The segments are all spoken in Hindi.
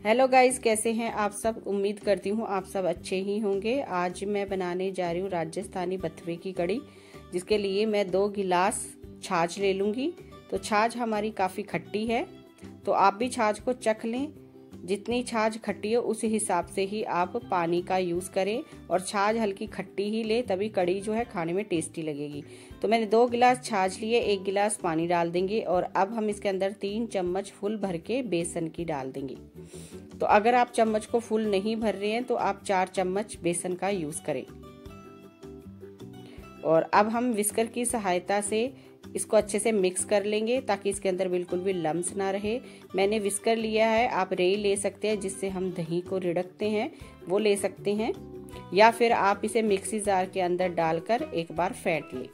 हेलो गाइस, कैसे हैं आप सब। उम्मीद करती हूँ आप सब अच्छे ही होंगे। आज मैं बनाने जा रही हूँ राजस्थानी बथुए की कड़ी, जिसके लिए मैं 2 गिलास छाछ ले लूँगी। तो छाछ हमारी काफ़ी खट्टी है, तो आप भी छाछ को चख लें। जितनी छाछ खट्टी हो उस हिसाब से ही आप पानी का यूज़ करें, और छाछ हल्की खट्टी ही ले, तभी कड़ी जो है खाने में टेस्टी लगेगी। तो मैंने 2 गिलास छाछ लिए, 1 गिलास पानी डाल देंगे, और अब हम इसके अंदर 3 चम्मच फुल भर के बेसन की डाल देंगे। तो अगर आप चम्मच को फुल नहीं भर रहे हैं तो आप 4 चम्मच बेसन का यूज़ करें। और अब हम विस्कर की सहायता से इसको अच्छे से मिक्स कर लेंगे, ताकि इसके अंदर बिल्कुल भी लम्स ना रहे। मैंने विस्कर लिया है, आप रेई ले सकते हैं, जिससे हम दही को रिड़कते हैं वो ले सकते हैं, या फिर आप इसे मिक्सी जार के अंदर डालकर एक बार फेंट लें।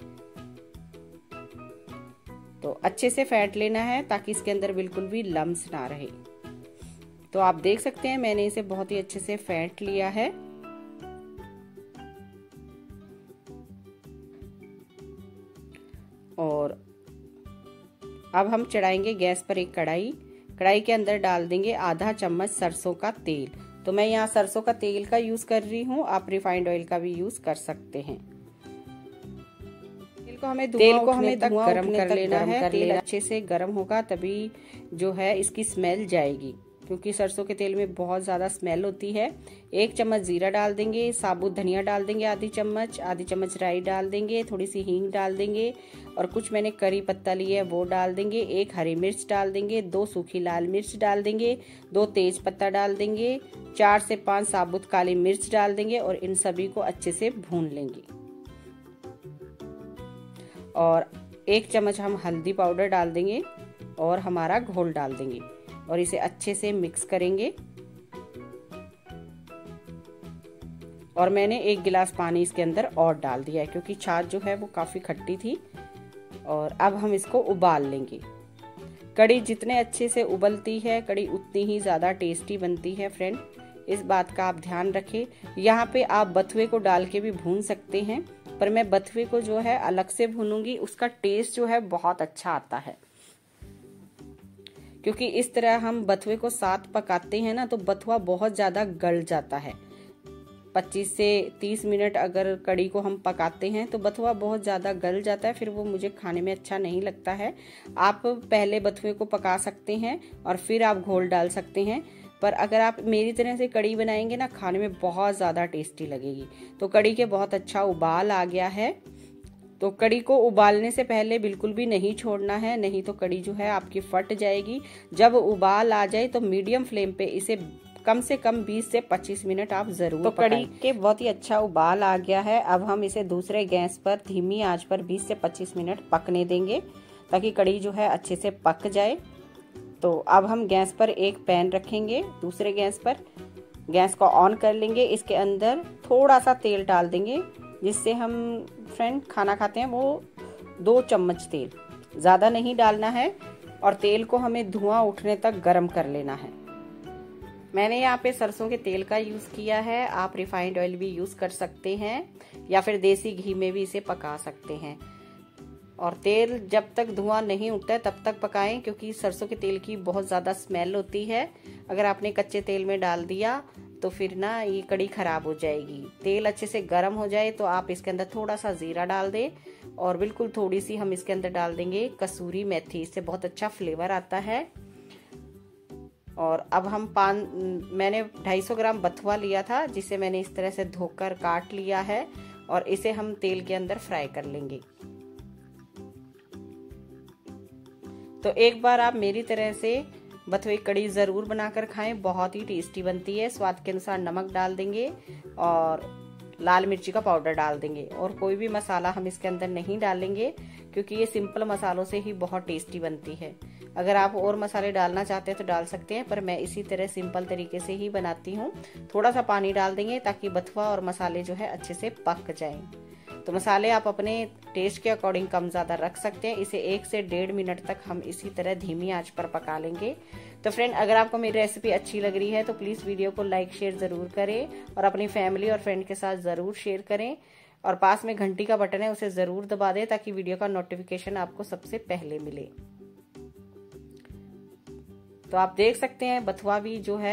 तो अच्छे से फेंट लेना है ताकि इसके अंदर बिल्कुल भी लम्स ना रहे। तो आप देख सकते हैं मैंने इसे बहुत ही अच्छे से फेंट लिया है। और अब हम चढ़ाएंगे गैस पर एक कढ़ाई। कढ़ाई के अंदर डाल देंगे आधा चम्मच सरसों का तेल। तो मैं यहाँ सरसों का तेल का यूज कर रही हूँ, आप रिफाइंड ऑयल का भी यूज कर सकते हैं। तेल को हमें धुआं गरम कर लेना है। तेल अच्छे से गरम होगा तभी जो है इसकी स्मेल जाएगी, क्योंकि सरसों के तेल में बहुत ज़्यादा स्मेल होती है। 1 चम्मच जीरा डाल देंगे, साबुत धनिया डाल देंगे आधी चम्मच राई डाल देंगे, थोड़ी सी हींग डाल देंगे, और कुछ मैंने करी पत्ता लिया है वो डाल देंगे। 1 हरी मिर्च डाल देंगे, 2 सूखी लाल मिर्च डाल देंगे, 2 तेज पत्ता डाल देंगे, 4 से 5 साबुत काली मिर्च डाल देंगे, और इन सभी को अच्छे से भून लेंगे। और 1 चम्मच हम हल्दी पाउडर डाल देंगे, और हमारा घोल डाल देंगे, और इसे अच्छे से मिक्स करेंगे। और मैंने 1 गिलास पानी इसके अंदर और डाल दिया है, क्योंकि छाछ जो है वो काफी खट्टी थी। और अब हम इसको उबाल लेंगे। कड़ी जितने अच्छे से उबलती है, कड़ी उतनी ही ज्यादा टेस्टी बनती है फ्रेंड, इस बात का आप ध्यान रखें। यहाँ पे आप बथुए को डाल के भी भून सकते हैं, पर मैं बथुए को जो है अलग से भूनूंगी, उसका टेस्ट जो है बहुत अच्छा आता है। क्योंकि इस तरह हम बथुए को साथ पकाते हैं ना, तो बथुआ बहुत ज्यादा गल जाता है। 25 से 30 मिनट अगर कड़ी को हम पकाते हैं तो बथुआ बहुत ज़्यादा गल जाता है, फिर वो मुझे खाने में अच्छा नहीं लगता है। आप पहले बथुए को पका सकते हैं और फिर आप घोल डाल सकते हैं, पर अगर आप मेरी तरह से कड़ी बनाएंगे ना, खाने में बहुत ज़्यादा टेस्टी लगेगी। तो कड़ी के बहुत अच्छा उबाल आ गया है। तो कड़ी को उबालने से पहले बिल्कुल भी नहीं छोड़ना है, नहीं तो कड़ी जो है आपकी फट जाएगी। जब उबाल आ जाए तो मीडियम फ्लेम पे इसे कम से कम 20 से 25 मिनट आप जरूर पकाएं। कड़ी के बहुत ही अच्छा उबाल आ गया है। अब हम इसे दूसरे गैस पर धीमी आंच पर 20 से 25 मिनट पकने देंगे, ताकि कड़ी जो है अच्छे से पक जाए। तो अब हम गैस पर एक पैन रखेंगे, दूसरे गैस पर गैस को ऑन कर लेंगे। इसके अंदर थोड़ा सा तेल डाल देंगे, जिससे हम फ्रेंड खाना खाते हैं वो 2 चम्मच तेल, ज़्यादा नहीं डालना है। और तेल को हमें धुआं उठने तक गर्म कर लेना है। मैंने यहाँ पे सरसों के तेल का यूज़ किया है, आप रिफाइंड ऑयल भी यूज़ कर सकते हैं, या फिर देसी घी में भी इसे पका सकते हैं। और तेल जब तक धुआं नहीं उठता है तब तक पकाएं, क्योंकि सरसों के तेल की बहुत ज़्यादा स्मेल होती है। अगर आपने कच्चे तेल में डाल दिया तो फिर ना ये कड़ी खराब हो जाएगी। तेल अच्छे से गर्म हो जाए तो आप इसके अंदर थोड़ा सा जीरा डाल दें, और बिल्कुल थोड़ी सी हम इसके अंदर डाल देंगे कसूरी मेथी, इससे बहुत अच्छा फ्लेवर आता है। और अब हम मैंने 250 ग्राम बथुआ लिया था, जिसे मैंने इस तरह से धोकर काट लिया है, और इसे हम तेल के अंदर फ्राई कर लेंगे। तो एक बार आप मेरी तरह से बथुए कड़ी ज़रूर बनाकर खाएं, बहुत ही टेस्टी बनती है। स्वाद के अनुसार नमक डाल देंगे, और लाल मिर्ची का पाउडर डाल देंगे, और कोई भी मसाला हम इसके अंदर नहीं डालेंगे, क्योंकि ये सिंपल मसालों से ही बहुत टेस्टी बनती है। अगर आप और मसाले डालना चाहते हैं तो डाल सकते हैं, पर मैं इसी तरह सिंपल तरीके से ही बनाती हूँ। थोड़ा सा पानी डाल देंगे ताकि बथुआ और मसाले जो है अच्छे से पक जाएं। तो मसाले आप अपने टेस्ट के अकॉर्डिंग कम ज़्यादा रख सकते हैं। इसे 1 से 1.5 मिनट तक हम इसी तरह धीमी आंच पर पका लेंगे। तो फ्रेंड, अगर आपको मेरी रेसिपी अच्छी लग रही है तो प्लीज़ वीडियो को लाइक शेयर ज़रूर करें, और अपनी फैमिली और फ्रेंड के साथ ज़रूर शेयर करें। और पास में घंटी का बटन है, उसे ज़रूर दबा दें, ताकि वीडियो का नोटिफिकेशन आपको सबसे पहले मिले। तो आप देख सकते हैं बथुआ भी जो है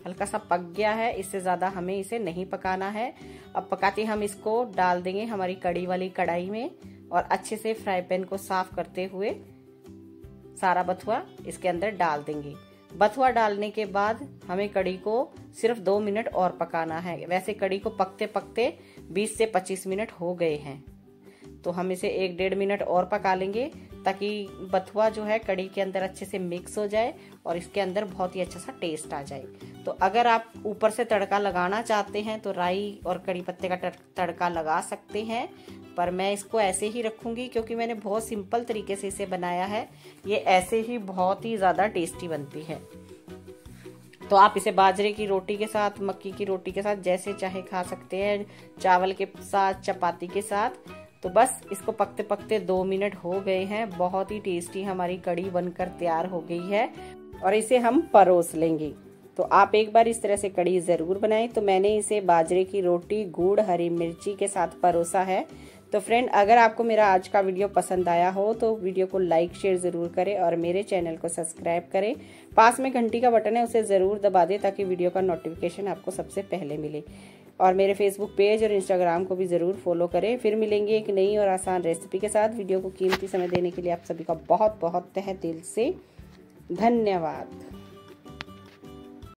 हल्का सा पक गया है, इससे ज्यादा हमें इसे नहीं पकाना है। अब पकाते हम इसको डाल देंगे हमारी कड़ी वाली कढ़ाई में और अच्छे से फ्राई पैन को साफ करते हुए सारा बथुआ इसके अंदर डाल देंगे। बथुआ डालने के बाद हमें कड़ी को सिर्फ 2 मिनट और पकाना है। वैसे कड़ी को पकते पकते 20 से 25 मिनट हो गए हैं, तो हम इसे 1-1.5 मिनट और पका लेंगे ताकि बथुआ जो है कड़ी के अंदर अच्छे से मिक्स हो जाए और इसके अंदर बहुत ही अच्छा सा टेस्ट आ जाए। तो अगर आप ऊपर से तड़का लगाना चाहते हैं तो राई और कड़ी पत्ते का तड़का लगा सकते हैं, पर मैं इसको ऐसे ही रखूंगी क्योंकि मैंने बहुत सिंपल तरीके से इसे बनाया है। ये ऐसे ही बहुत ही ज़्यादा टेस्टी बनती है। तो आप इसे बाजरे की रोटी के साथ, मक्की की रोटी के साथ जैसे चाहे खा सकते हैं, चावल के साथ, चपाती के साथ। तो बस इसको पकते पकते 2 मिनट हो गए हैं। बहुत ही टेस्टी हमारी कड़ी बनकर तैयार हो गई है और इसे हम परोस लेंगे। तो आप एक बार इस तरह से कड़ी ज़रूर बनाएं। तो मैंने इसे बाजरे की रोटी, गुड़, हरी मिर्ची के साथ परोसा है। तो फ्रेंड, अगर आपको मेरा आज का वीडियो पसंद आया हो तो वीडियो को लाइक शेयर ज़रूर करें और मेरे चैनल को सब्सक्राइब करें। पास में घंटी का बटन है, उसे ज़रूर दबा दें ताकि वीडियो का नोटिफिकेशन आपको सबसे पहले मिले। और मेरे फेसबुक पेज और इंस्टाग्राम को भी ज़रूर फॉलो करें। फिर मिलेंगे एक नई और आसान रेसिपी के साथ। वीडियो को कीमती समय देने के लिए आप सभी का बहुत बहुत तहे दिल से धन्यवाद।